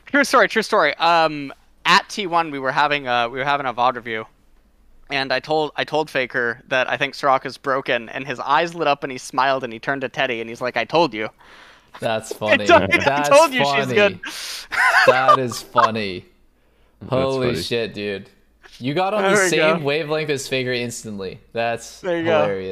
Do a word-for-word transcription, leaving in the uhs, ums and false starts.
True story. True story. Um, at T one we were having a we were having a V O D review, and I told I told Faker that I think Soraka's broken, and his eyes lit up and he smiled and he turned to Teddy and he's like, "I told you. That's I, funny. told, I That's told you funny. she's good." That is funny. Holy funny. shit, dude. You got on There the we same go. wavelength as Faker instantly. That's There you go. hilarious.